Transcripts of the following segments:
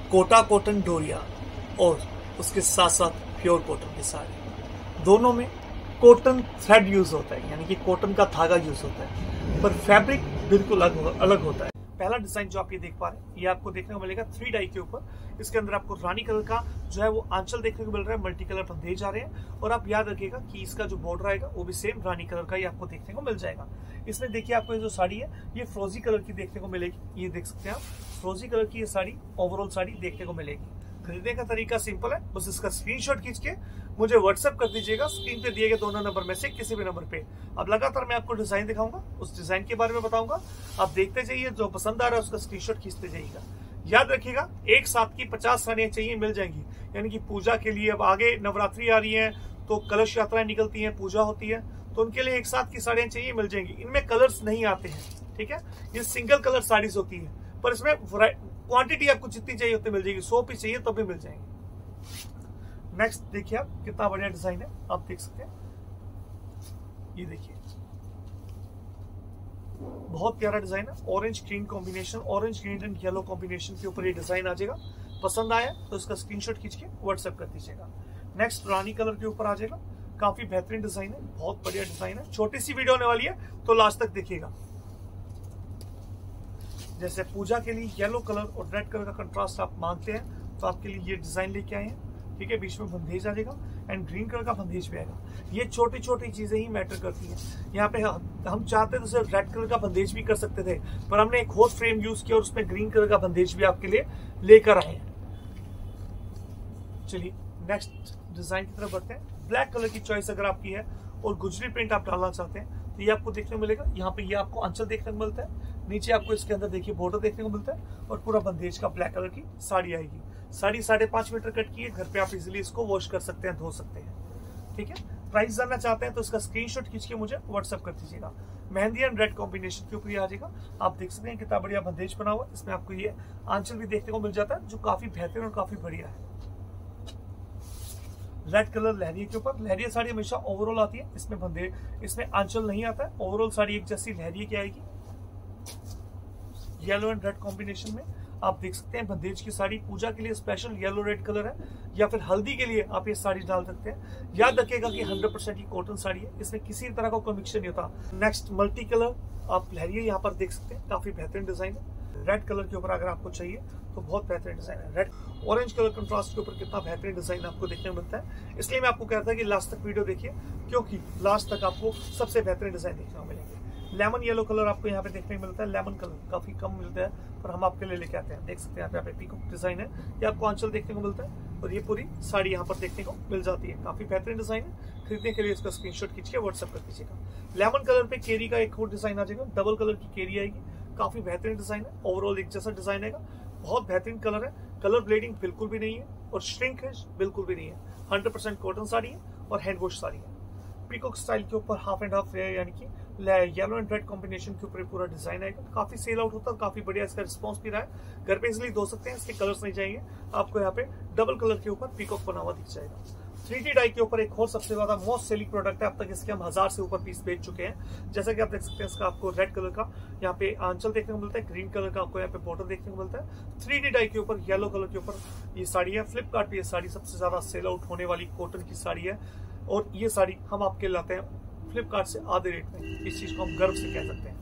Kota cotton डोरिया और उसके साथ साथ प्योर कॉटन की साड़ी, दोनों में कॉटन थ्रेड यूज होता है, यानी कि कॉटन का धागा यूज होता है, पर फैब्रिक बिल्कुल अलग होता है। पहला डिजाइन जो आप ये देख पा रहे हैं, ये आपको देखने को मिलेगा 3 डाई के ऊपर। इसके अंदर आपको रानी कलर का जो है वो आंचल देखने को मिल रहा है, मल्टी कलर बंधेज आ रहे हैं, और आप याद रखिएगा कि इसका जो बॉर्डर आएगा वो भी सेम रानी कलर का ही आपको देखने को मिल जाएगा। इसमें देखिए आपको ये जो साड़ी है ये फ्रोजी कलर की देखने को मिलेगी, ये देख सकते हैं आप, फ्रोजी कलर की ये साड़ी ओवरऑल साड़ी देखने को मिलेगी। खरीदने का तरीका सिंपल है, बस इसका स्क्रीनशॉट खींच के मुझे व्हाट्सएप कर दीजिएगा स्क्रीन पे दिए गए दोनों नंबर में से किसी भी नंबर पे। अब लगातार मैं आपको डिजाइन दिखाऊंगा, उस डिजाइन के बारे में बताऊंगा, आप देखते जाइए, जो पसंद आ रहा है उसका स्क्रीनशॉट खींचते जाइएगा। याद रखिएगा एक साथ की 50 साड़ियां चाहिए, मिल जाएंगी, यानी कि पूजा के लिए। अब आगे नवरात्रि आ रही है तो कलश यात्राएं निकलती हैं, पूजा होती है, तो उनके लिए एक साथ की साड़ियां चाहिए, मिल जाएंगी। इनमें कलर्स नहीं आते हैं, ठीक है, ये सिंगल कलर साड़ीज होती है, पर इसमें क्वांटिटी आपको जितनी चाहिए उतनी मिल जाएगी, 100 पीस चाहिए तब भी मिल जाएंगे। नेक्स्ट देखिए आप, कितना बढ़िया डिजाइन है, आप देख सकते हैं, ये देखिए बहुत प्यारा डिजाइन है, orange green combination, orange green and yellow combination के ऊपर ये डिजाइन आ जाएगा। पसंद आया तो इसका स्क्रीनशॉट खींच के व्हाट्सएप कर दीजिएगा। नेक्स्ट रानी कलर के ऊपर आ जाएगा, काफी बेहतरीन डिजाइन है, बहुत बढ़िया डिजाइन है। छोटी सी वीडियो होने वाली है तो लास्ट तक देखिएगा। जैसे पूजा के लिए येलो कलर और रेड कलर का कंट्रास्ट आप मांगते हैं तो आपके लिए ये डिजाइन लेके आए हैं, ठीक है, बीच में बंदेज आ जाएगा एंड ग्रीन कलर का बंदेज भी आएगा। ये छोटी छोटी चीजें ही मैटर करती हैं। यहाँ पे हम चाहते तो सिर्फ रेड कलर का बंदेज भी कर सकते थे, पर हमने एक होस्ट फ्रेम यूज किया और उसमें ग्रीन कलर का बंदेज भी आपके लिए लेकर आए हैं। चलिए नेक्स्ट डिजाइन की तरफ बढ़ते हैं। ब्लैक कलर की चॉइस अगर आपकी है और गुजरी प्रिंट आप डालना चाहते हैं तो ये आपको देखने को मिलेगा। यहाँ पे ये आपको आंचल देखने को मिलता है, नीचे आपको इसके अंदर देखिए बॉर्डर देखने को मिलता है, और पूरा बंदेज का ब्लैक कलर की साड़ी आएगी। साड़ी 5.5 मीटर कट की है, घर पे आप इजीली इसको वॉश कर सकते हैं, धो सकते हैं, ठीक है। प्राइस जानना चाहते हैं तो इसका स्क्रीनशॉट खींच के मुझे व्हाट्सएप कर दीजिएगा। मेहंदी एंड रेड कॉम्बिनेशन के ऊपर आ जाएगा, आप देख सकते हैं कितना बढ़िया बंदेज बना हुआ है। इसमें आपको ये आंचल भी देखने को मिल जाता है जो काफी बेहतरीन और काफी बढ़िया है। रेड कलर लहरिया के ऊपर, लहरिया साड़ी हमेशा ओवरऑल आती है, इसमें बंदे इसमें आंचल नहीं आता है, ओवरऑल साड़ी एक जैसी लहरिया की आएगी। येलो एंड रेड कॉम्बिनेशन में आप देख सकते हैं बंदेज की साड़ी, पूजा के लिए स्पेशल येलो रेड कलर है, या फिर हल्दी के लिए आप ये साड़ी डाल सकते हैं। याद रखिएगा कि 100% की कॉटन साड़ी है, इसमें किसी तरह का कोई मिक्सचर नहीं होता। नेक्स्ट मल्टी कलर आप लहरिया यहाँ पर देख सकते हैं, काफी बेहतरीन डिजाइन है। रेड कलर के ऊपर अगर आपको चाहिए तो बहुत बेहतरीन डिजाइन है। रेड ऑरेंज कलर कंट्रास्ट के ऊपर कितना बेहतरीन डिजाइन आपको देखने को मिलता है, इसलिए मैं आपको कहता है कि लास्ट तक वीडियो देखिए, क्योंकि लास्ट तक आपको सबसे बेहतरीन डिजाइन देखने को मिलेंगे। लेमन येलो कलर आपको यहाँ पे देखने को मिलता है, लेमन कलर काफी कम मिलता है पर हम आपके लिए लेके आते हैं। देख सकते हैं यहाँ पे पीकॉक डिजाइन है, ये आपको आंचल देखने को मिलता है, और ये पूरी साड़ी यहाँ पर देखने को मिल जाती है। काफी बेहतरीन डिजाइन है, खरीदने के लिए इसका स्क्रीनशॉट खींच के व्हाट्सएप कर दीजिएगा। लेमन कलर पे केरी का एक और डिजाइन आ जाएगा, डबल कलर की केरी आएगी, काफी बेहतरीन डिजाइन है, ओवरऑल एक जैसा डिजाइन आएगा, बहुत बेहतरीन कलर है। कलर ब्लेडिंग बिल्कुल भी नहीं है और श्रिंक है बिल्कुल भी नहीं है, 100% कॉटन साड़ी है और हैंड वॉश साड़ी है। पीकॉक स्टाइल के ऊपर हाफ एंड हाफ यानी कि येलो एंड रेड कॉम्बिनेशन के ऊपर पूरा डिजाइन आएगा, काफी सेल आउट होता है, काफी बढ़िया इसका रिस्पॉन्स भी रहा है। घर पे इसलिए धो सकते हैं, इसके कलर्स नहीं जाएंगे। आपको यहाँ पे डबल कलर के ऊपर पीकॉक बना हुआ दिख जाएगा। 3D डाई के ऊपर एक और सबसे ज्यादा मोस्ट सेलिंग प्रोडक्ट है, अब तक इसके हम 1000 से ऊपर पीस बेच चुके हैं। जैसा कि आप देख सकते हैं, इसका आपको रेड कलर का यहाँ पे आंचल देखने को मिलता है, ग्रीन कलर का आपको यहाँ पे बॉर्डर देखने को मिलता है। 3D डाई के ऊपर येलो कलर के ऊपर ये साड़ी है। फ्लिपकार्ट पे ये साड़ी सबसे ज्यादा सेल आउट होने वाली कॉटन की साड़ी है, और ये साड़ी हम आपके लाते हैं फ्लिपकार्ट से आधे रेट में, इस चीज को हम गर्व से कह सकते हैं।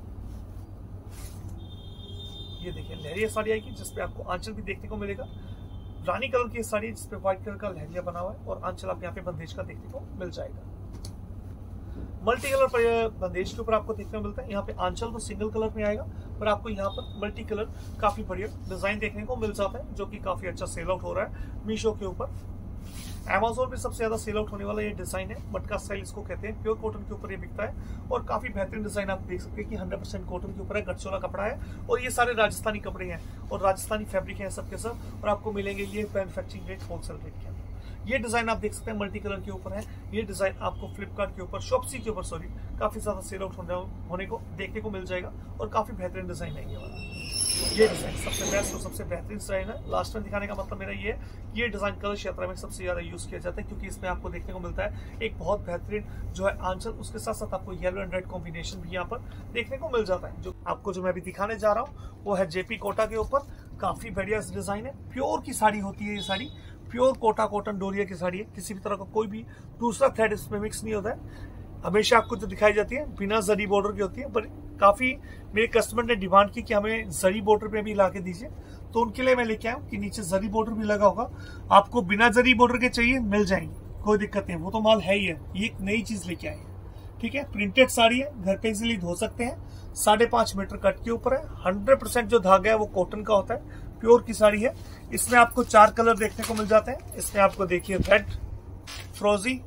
ये देखिए लहरिया साड़ी आएगी जिसपे आपको आंचल भी देखने को मिलेगा। रानी कलर की साड़ी जिसपे व्हाइट कलर का लहरिया बना हुआ है, और आंचल आप यहाँ पे बंदेज का देखने को मिल जाएगा। मल्टी कलर पर बंदेज के ऊपर आपको देखने को मिलता है। यहाँ पे आंचल तो सिंगल कलर में आएगा, पर आपको यहाँ पर मल्टी कलर काफी बढ़िया डिजाइन देखने को मिल जाता है, जो कि काफी अच्छा सेल आउट हो रहा है मीशो के ऊपर। Amazon पे सबसे ज्यादा सेल आउट होने वाला ये डिजाइन है, मटका स्टाइल इसको कहते हैं। प्योर कॉटन के ऊपर ये बिकता है, और काफी बेहतरीन डिजाइन आप देख सकते हैं कि 100% कॉटन के ऊपर है, गठचोला कपड़ा है, और ये सारे राजस्थानी कपड़े हैं और राजस्थानी फैब्रिक है सबके सब, और आपको मिलेंगे ये मैन्युफैक्चरिंग रेट होलसेल रेट के अंदर। ये डिजाइन आप देख सकते हैं मल्टी कलर के ऊपर है। ये डिजाइन आपको फ्लिपकार्ट के ऊपर, शॉप्सी के ऊपर सॉरी, काफी ज्यादा सेल आउट होने को देखने को मिल जाएगा, और काफी बेहतरीन डिजाइन है ये वाला। ये डिजाइन सबसे बेस्ट और सबसे बेहतरीन डिजाइन है। लास्ट में दिखाने का मतलब मेरा ये है कि ये डिजाइन कलश यात्रा में सबसे ज्यादा यूज किया जाता है, क्योंकि इसमें आपको देखने को मिलता है एक बहुत बेहतरीन जो है आंचल, उसके साथ साथ आपको येलो एंड रेड कॉम्बिनेशन भी यहाँ पर देखने को मिल जाता है। जो आपको जो मैं अभी दिखाने जा रहा हूँ वो है जेपी कोटा के ऊपर काफी बढ़िया डिजाइन है, प्योर की साड़ी होती है ये साड़ी, प्योर कोटा कॉटन डोरिया की साड़ी है, किसी भी तरह का कोई भी दूसरा थ्रेड इसमें मिक्स नहीं होता है। हमेशा आपको जो दिखाई जाती है बिना जरी बॉर्डर की होती है, पर काफी मेरे कस्टमर ने डिमांड की कि हमें जरी बॉर्डर पे भी ला के दीजिए, तो उनके लिए मैं लेके आया कि नीचे जरी बॉर्डर भी लगा होगा। आपको बिना जरी बॉर्डर के चाहिए मिल जाएंगे, कोई दिक्कत नहीं, वो तो माल है ही है। ये एक नई चीज लेके आए हैं, ठीक है। प्रिंटेड साड़ी है, घर पे इजीली धो सकते हैं, 5.5 मीटर कट के ऊपर है, 100% जो धागा है वो कॉटन का होता है, प्योर की साड़ी है। इसमें आपको 4 कलर देखने को मिल जाते हैं। इसमें आपको देखिए रेड, फ्रोजी,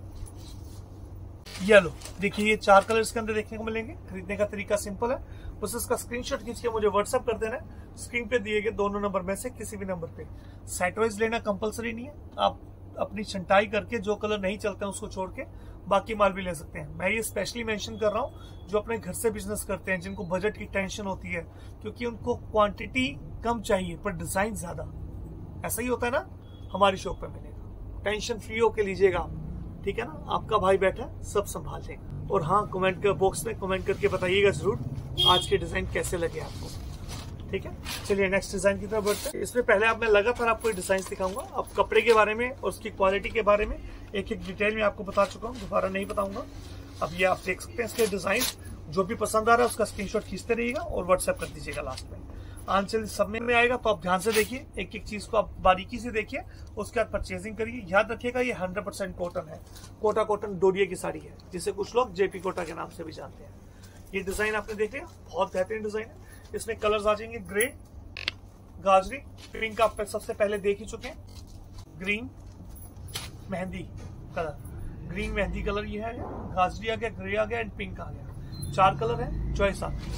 येलो, देखिए ये 4 कलर इसके अंदर देखने को मिलेंगे। खरीदने का तरीका सिंपल है, बस इसका स्क्रीनशॉट खींच के मुझे व्हाट्सएप कर देना है। स्क्रीन पे दिए गए दोनों नंबर में से किसी भी नंबर पे। सेट वाइज लेना कंपलसरी नहीं है, आप अपनी छंटाई करके जो कलर नहीं चलते हैं उसको छोड़ के बाकी माल भी ले सकते हैं। मैं ये स्पेशली मेंशन कर रहा हूँ जो अपने घर से बिजनेस करते हैं, जिनको बजट की टेंशन होती है, क्योंकि उनको क्वांटिटी कम चाहिए पर डिजाइन ज्यादा। ऐसा ही होता है ना, हमारी शॉप पे मिलेगा, टेंशन फ्री होके लीजिएगा आप, ठीक है ना। आपका भाई बैठा है, सब संभाल लेगा। और हाँ, कमेंट बॉक्स में कमेंट करके बताइएगा जरूर आज के डिजाइन कैसे लगे आपको, ठीक है। चलिए नेक्स्ट डिजाइन की तरफ बढ़ते हैं। इसमें पहले मैं लगातार आपको डिजाइन दिखाऊंगा। अब कपड़े के बारे में और उसकी क्वालिटी के बारे में एक एक डिटेल में आपको बता चुका हूँ, दोबारा नहीं बताऊंगा। अब ये आप देख सकते हैं इसके डिजाइन, जो भी पसंद आ रहा है उसका स्क्रीनशॉट खींचते रहिएगा और व्हाट्सएप कर दीजिएगा लास्ट में। आंचल सब में आएगा, तो आप ध्यान से देखिए, एक एक चीज को आप बारीकी से देखिए, उसके बाद परचेजिंग करिए। याद रखिएगा ये 100% कॉटन है, कोटा कॉटन डोरिया की साड़ी है, जिसे कुछ लोग जेपी कोटा के नाम से भी जानते हैं। ये डिजाइन आपने देख लिया, बहुत बेहतरीन डिजाइन है। इसमें कलर्स आ जाएंगे ग्रे, गाजरी, पिंक आप सबसे पहले देख ही चुके हैं, ग्रीन, मेहंदी कलर, ग्रीन मेहंदी कलर ये है, गाजरी आ गया, ग्रे आ गया एंड पिंक आ गया। 4 कलर है, चॉइस आपकी।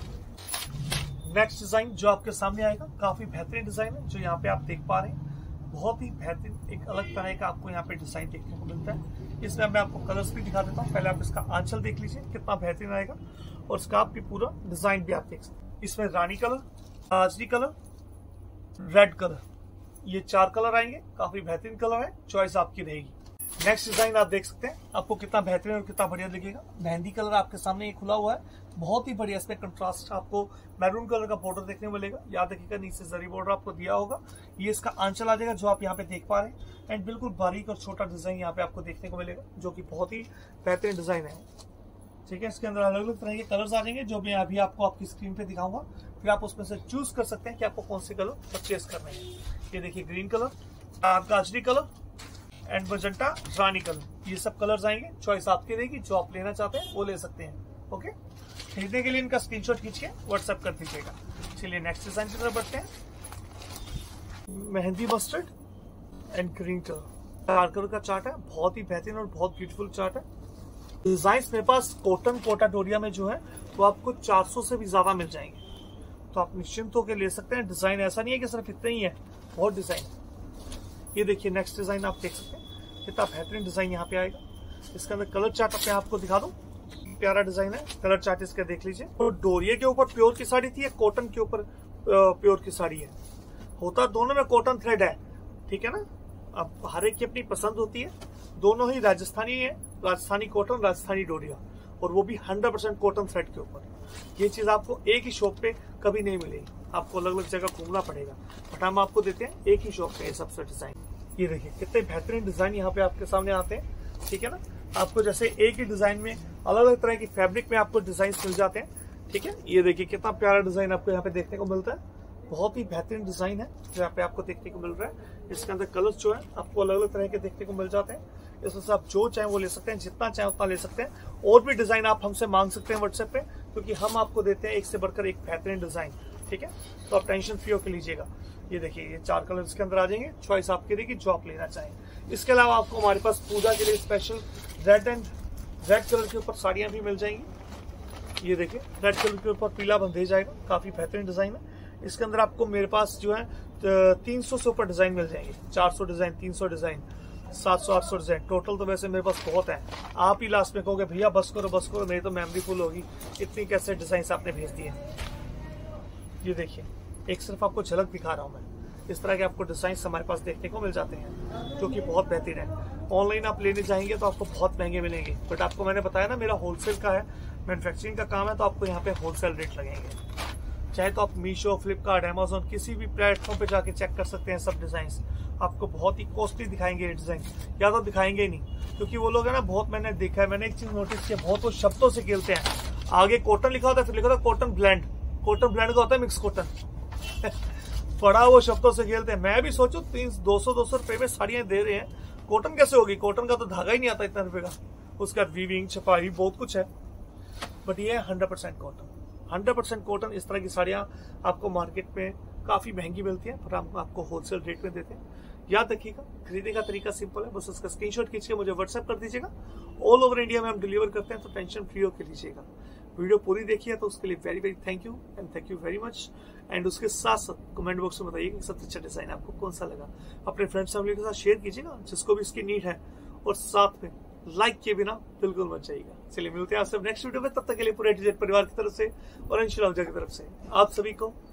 नेक्स्ट डिजाइन जो आपके सामने आएगा, काफी बेहतरीन डिजाइन है जो यहाँ पे आप देख पा रहे हैं, बहुत ही बेहतरीन, एक अलग तरह का आपको यहाँ पे डिजाइन देखने को मिलता है। इसमें मैं आपको कलर्स भी दिखा देता हूँ। पहले आप इसका आंचल देख लीजिए कितना बेहतरीन आएगा, और स्कार्फ भी पूरा डिजाइन भी आप देख सकते हैं। इसमें रानी कलर, गाजरी कलर, रेड कलर, ये 4 कलर आएंगे, काफी बेहतरीन कलर है, चॉइस आपकी रहेगी। नेक्स्ट डिजाइन आप देख सकते हैं, आपको कितना बेहतरीन और कितना बढ़िया दिखेगा। मेहंदी कलर आपके सामने ये खुला हुआ है, बहुत ही बढ़िया। इसमें कंट्रास्ट आपको मैरून कलर का बॉर्डर देखने को मिलेगा। याद रखिएगा नीचे जरी बॉर्डर आपको दिया होगा। ये इसका आंचल आ जाएगा जो आप यहाँ पे देख पा रहे हैं, एंड बिल्कुल बारीक और छोटा डिजाइन यहाँ पे आपको देखने को मिलेगा, जो की बहुत ही बेहतरीन डिजाइन है, ठीक है। इसके अंदर अलग अलग तरह के कलर्स आ जाएंगे, जो मैं अभी आपको आपकी स्क्रीन पे दिखाऊंगा। फिर आप उसमें से चूज कर सकते हैं कि आपको कौन से कलर परचेस करने हैं। ये देखिए ग्रीन कलर, गाजरी कलर एंड मजेंटा रानी कलर, ये सब कलर्स आएंगे, चॉइस आपकी रहेगी, जो आप लेना चाहते हैं वो ले सकते हैं। ओके, खरीदने के लिए इनका स्क्रीनशॉट खींच के व्हाट्सएप कर दीजिएगा। चलिए नेक्स्ट डिजाइन की तरफ बढ़ते हैं। मेहंदी mustard and green colour, 4 colour का चार्ट है, बहुत ही बेहतरीन और बहुत ब्यूटीफुल चार्ट है। डिजाइन मेरे पास कॉटन कोटा डोरिया में जो है वो आपको 400 से भी ज्यादा मिल जाएंगे, तो आप निश्चिंत होकर ले सकते हैं। डिजाइन ऐसा नहीं है कि सिर्फ इतना ही है, बहुत डिजाइन है। ये देखिए नेक्स्ट डिजाइन आप देख सकते हैं, कितना बेहतरीन डिजाइन यहाँ पे आएगा। इसके अंदर कलर चार्ट अपने आपको दिखा दूं, प्यारा डिजाइन है, कलर चार्ट इसका देख लीजिए। तो डोरिया के ऊपर प्योर की साड़ी थी, कॉटन के ऊपर प्योर की साड़ी है, होता दोनों में कॉटन थ्रेड है, ठीक है ना। अब हर एक की अपनी पसंद होती है, दोनों ही राजस्थानी है, राजस्थानी कॉटन, राजस्थानी डोरिया, और वो भी 100% कॉटन थ्रेड के ऊपर। ये चीज आपको एक ही शॉप पे कभी नहीं मिलेगी, आपको अलग अलग जगह घूमना पड़ेगा, बट हम आपको देते हैं एक ही शॉप पे ये सबसे डिजाइन। ये देखिए कितने बेहतरीन डिजाइन यहाँ पे आपके सामने आते हैं, ठीक है ना। आपको जैसे एक ही डिजाइन में अलग अलग तरह की फैब्रिक में आपको डिजाइन मिल जाते हैं, ठीक है। ये देखिए कितना प्यारा डिजाइन आपको यहाँ पे देखने को मिलता है, बहुत ही बेहतरीन डिजाइन है जो यहाँ पे आपको देखने को मिल रहा है। इसके अंदर कलर्स जो है आपको अलग अलग तरह के देखने को मिल जाते हैं। इसमें से आप जो चाहें वो ले सकते हैं, जितना चाहें उतना ले सकते हैं। और भी डिजाइन आप हमसे मांग सकते हैं व्हाट्सएप पे, क्योंकि हम आपको देते हैं एक से बढ़कर एक बेहतरीन डिजाइन, ठीक है। तो आप टेंशन फ्री होकर लीजिएगा। ये देखिए ये 4 कलर इसके अंदर आ जाएंगे, चॉइस आपकी रहेगी जो आप लेना चाहें। इसके अलावा आपको हमारे पास पूजा के लिए स्पेशल रेड कलर के ऊपर साड़ियां भी मिल जाएंगी। ये देखिए रेड कलर के ऊपर पीला बंधेज जाएगा, काफी बेहतरीन डिजाइन है। इसके अंदर आपको मेरे पास जो है 300 से ऊपर डिजाइन मिल जाएंगे, 400 डिजाइन, 300 डिजाइन, 700-800 डिजाइन, टोटल तो वैसे मेरे पास बहुत है। आप ही लास्ट में कहोगे भैया बस करो, मेरी तो मेमोरी फुल होगी, इतनी कैसे डिजाइन आपने भेज दिए। ये देखिए एक सिर्फ आपको झलक दिखा रहा हूँ मैं, इस तरह के आपको डिजाइन हमारे पास देखने को मिल जाते हैं, जो कि बहुत बेहतरीन है। ऑनलाइन आप लेने जाएंगे तो आपको बहुत महंगे मिलेंगे, बट आपको मैंने बताया ना मेरा होलसेल का है, मैन्युफैक्चरिंग का काम है, तो आपको यहाँ पे होलसेल रेट लगेंगे। चाहे तो आप मीशो, फ्लिपकार्ट, अमेजोन किसी भी प्लेटफॉर्म पे जाके चेक कर सकते हैं सब डिजाइन। आपको बहुत ही कॉस्टली दिखाएंगे ये डिजाइन, या तो दिखाएंगे ही नहीं, क्योंकि वो लोग है ना, बहुत मैंने देखा है, मैंने एक चीज नोटिस किया, बहुत वो शब्दों से खेलते हैं। आगे कॉटन लिखा होता है, फिर लिखा होता है कॉटन ब्लेंड। कॉटन ब्लेंड का होता है मिक्स कॉटन। बड़ा वो शब्दों से खेलते हैं। मैं भी सोचू 200 रुपए में साड़ियां दे रहे हैं, कॉटन कैसे होगी? कॉटन का तो धागा ही नहीं आता इतना रुपए का, उसका वीविंग, छपाई बहुत कुछ है। बट ये 100% कॉटन, 100% कॉटन। इस तरह की साड़ियां आपको मार्केट में काफी महंगी मिलती है, पर हम आपको होलसेल रेट में देते हैं। याद रखिएगा, खरीदने का तरीका सिंपल है, बस उसका स्क्रीनशॉट खींच के मुझे व्हाट्सएप कर दीजिएगा। ऑल ओवर इंडिया में हम डिलीवर करते हैं, तो टेंशन फ्री होकर लीजिएगा। वीडियो पूरी देखिए तो उसके लिए very very thank you and thank you very much. And उसके साथ साथ कमेंट बॉक्स में बताइए कि सबसे अच्छा डिजाइन आपको कौन सा लगा। अपने फ्रेंड्स फैमिली के साथ शेयर कीजिएगा जिसको भी इसकी नीड है, और साथ में लाइक किए बिना बिल्कुल मत जाइएगा। चलिए मिलते हैं आपसे नेक्स्ट वीडियो में, तब तक के लिए पूरे TZ परिवार की तरफ से और इंशाल्लाह की तरफ से आप सभी को